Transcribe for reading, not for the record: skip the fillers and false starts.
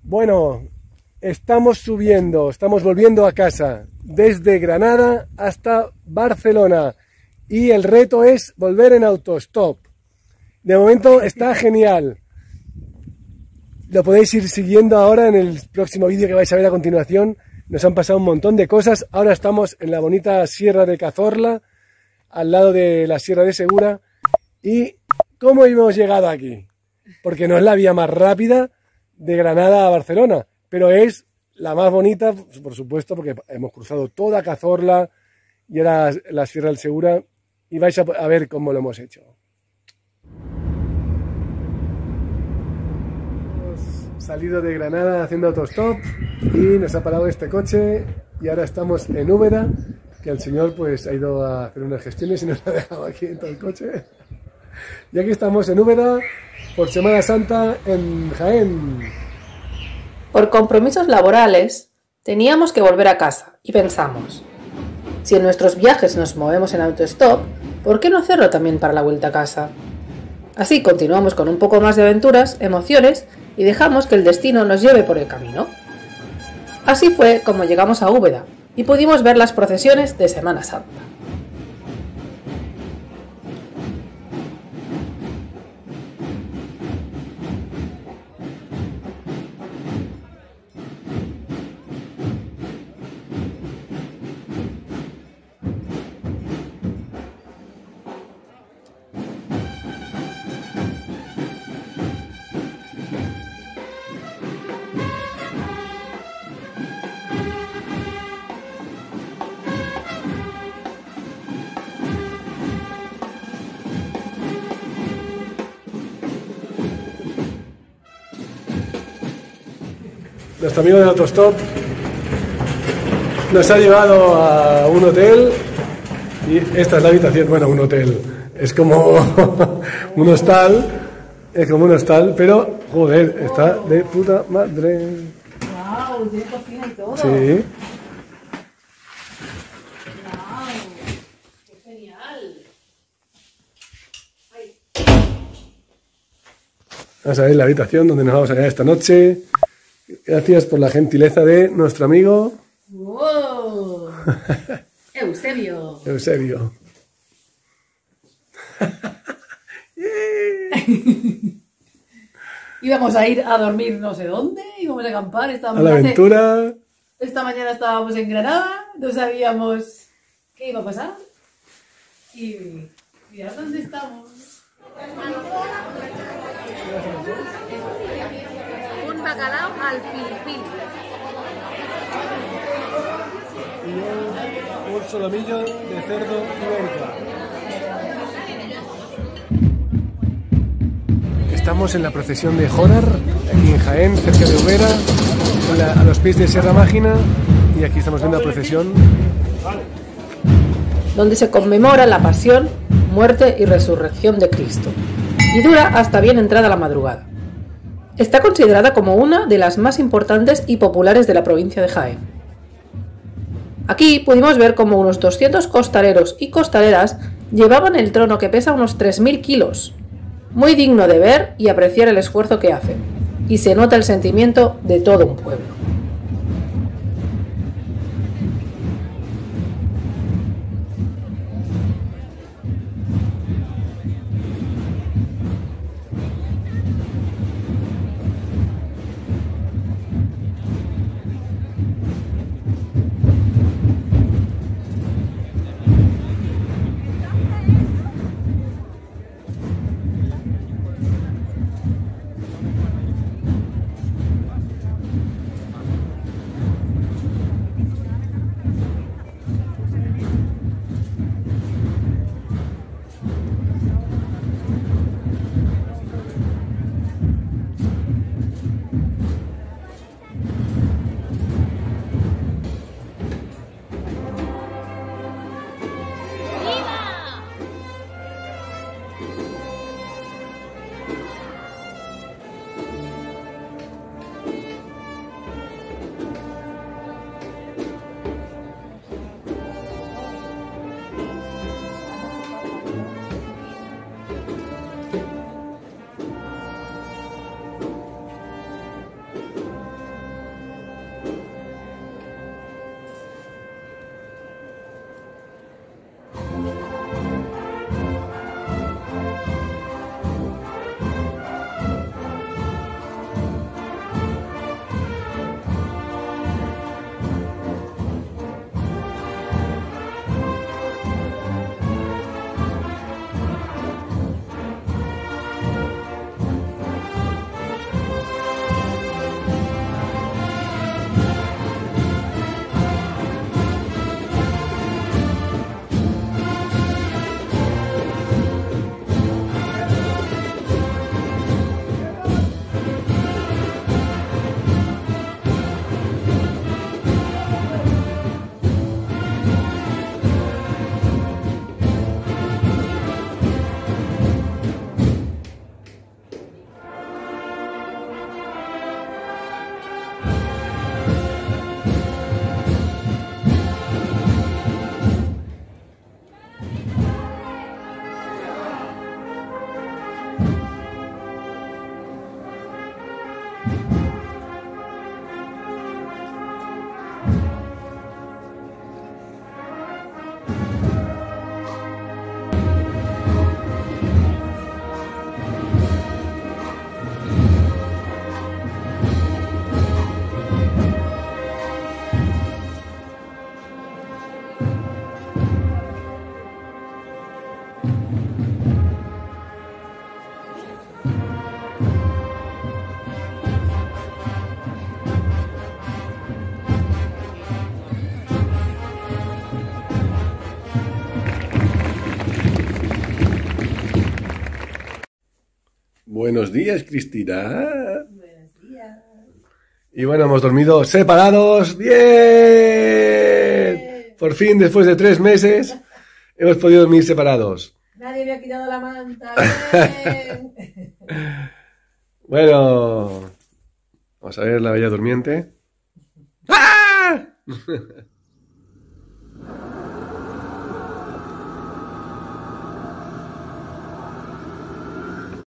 Bueno, estamos subiendo, estamos volviendo a casa desde Granada hasta Barcelona y el reto es volver en autostop. De momento está genial. Lo podéis ir siguiendo ahora en el próximo vídeo que vais a ver a continuación. Nos han pasado un montón de cosas. Ahora estamos en la bonita Sierra de Cazorla, al lado de la Sierra de Segura. ¿Y cómo hemos llegado aquí? Porque no es la vía más rápida de Granada a Barcelona, pero es la más bonita, por supuesto, porque hemos cruzado toda Cazorla y ahora la Sierra del Segura y vais a ver cómo lo hemos hecho. Hemos salido de Granada haciendo autostop y nos ha parado este coche y ahora estamos en Úbeda, que el señor pues ha ido a hacer unas gestiones y nos ha dejado aquí en todo el coche. Y aquí estamos en Úbeda por Semana Santa en Jaén. Por compromisos laborales teníamos que volver a casa y pensamos, si en nuestros viajes nos movemos en autostop, ¿por qué no hacerlo también para la vuelta a casa? Así continuamos con un poco más de aventuras, emociones y dejamos que el destino nos lleve por el camino. Así fue como llegamos a Úbeda y pudimos ver las procesiones de Semana Santa. Nuestro amigo de autostop nos ha llevado a un hotel y esta es la habitación, bueno, un hotel, es como un hostal, pero joder, está de puta madre. ¡Wow! Tiene cocina y todo. Sí. ¡Wow! ¡Qué genial! Ay. Vamos a ver la habitación donde nos vamos a quedar esta noche. Gracias por la gentileza de nuestro amigo ¡Wow! Eusebio. Eusebio. Íbamos a ir a dormir no sé dónde, íbamos a acampar, A la aventura. Esta mañana estábamos en Granada, no sabíamos qué iba a pasar. Y mirad dónde estamos. Un bacalao al pil-pil. Y un solomillo de cerdo ibérica. Estamos en la procesión de Jódar, aquí en Jaén, cerca de Úbeda, a los pies de Sierra Mágina, y aquí estamos viendo la procesión. Donde se conmemora la pasión, muerte y resurrección de Cristo, y dura hasta bien entrada la madrugada. Está considerada como una de las más importantes y populares de la provincia de Jaén. Aquí pudimos ver cómo unos 200 costaleros y costaleras llevaban el trono que pesa unos 3000 kilos. Muy digno de ver y apreciar el esfuerzo que hacen, y se nota el sentimiento de todo un pueblo. Buenos días, Cristina. Buenos días. Y bueno, hemos dormido separados. ¡Bien! Por fin, después de 3 meses, hemos podido dormir separados. Nadie me ha quitado la manta. ¡Bien! Bueno, vamos a ver la Bella Durmiente. ¡Ah!